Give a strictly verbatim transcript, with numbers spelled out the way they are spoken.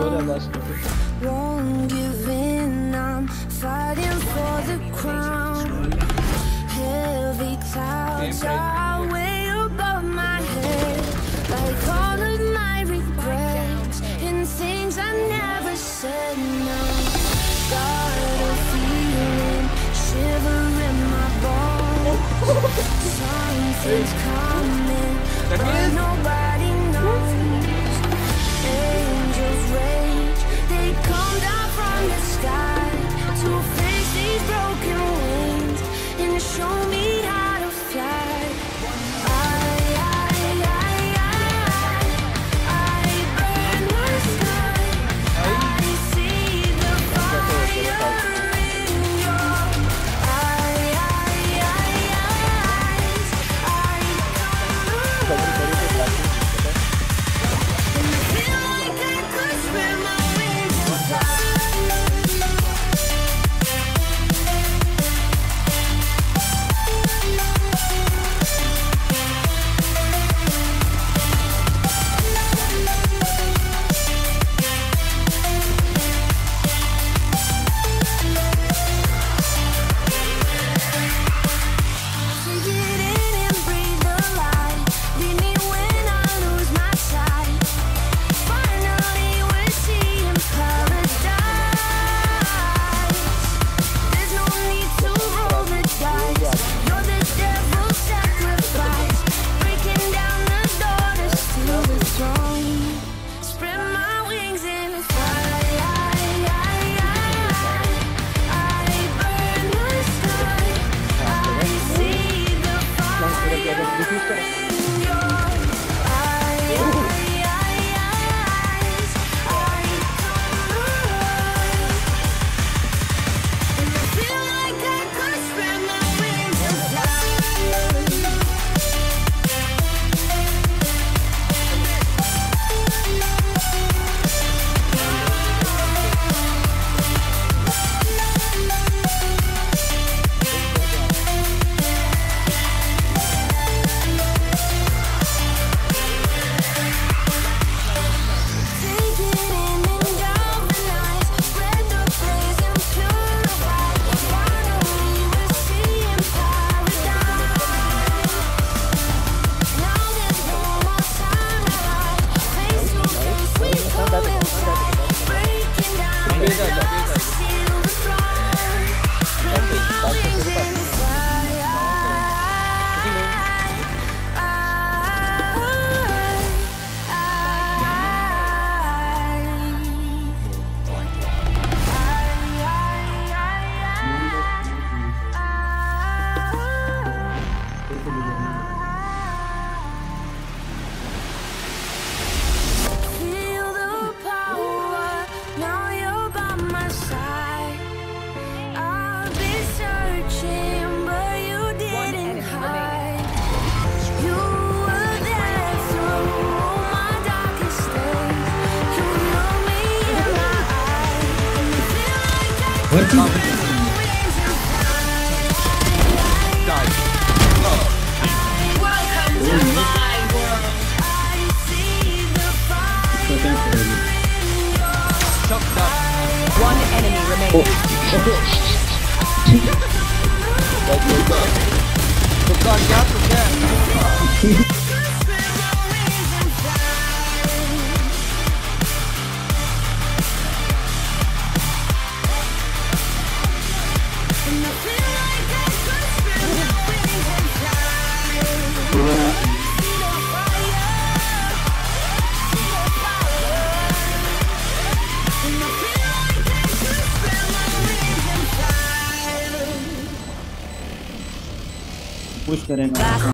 Won't give in, I'm fighting for the crown. Heavy clouds are way above my head, like all of my regrets and things I never said. No, got a feeling, shiver in my bones. Something's coming, but nobody knows. Angels rage, they come down from the sky to fix these broken wings and show me how to fly. I, I, I, I, I burn the sky. I see the fire in your eye, eye, eye, eyes. I come alive. And I feel like I could spread my wings and fly. Take it in and breathe the light. Leave me when I lose my sight. Finally we're seeing paradise. There's no need to roll the dice. You're the devil's sacrifice, breaking down the door to steal the throne. Spread my wings and fly. I burn the sky. I see the fire in your eye, eye, eyes. I come alive. And I feel like I could spread my wings and fly. Take it in and galvanize, spread the blaze and purify. Finally we're seeing paradise. Now there's no more time to hide. Face to face we go inside, breaking down the doors to seal the throne. Spread my wings and fly. Feel the power, now you're by my side. I've been searching, but you didn't hide. You were there through all my darkest days. You know me in my eyes, and you feel like I could spread my wings and fly. Welcome to my world. I see the fire in your One enemy remaining. Push करेंगे।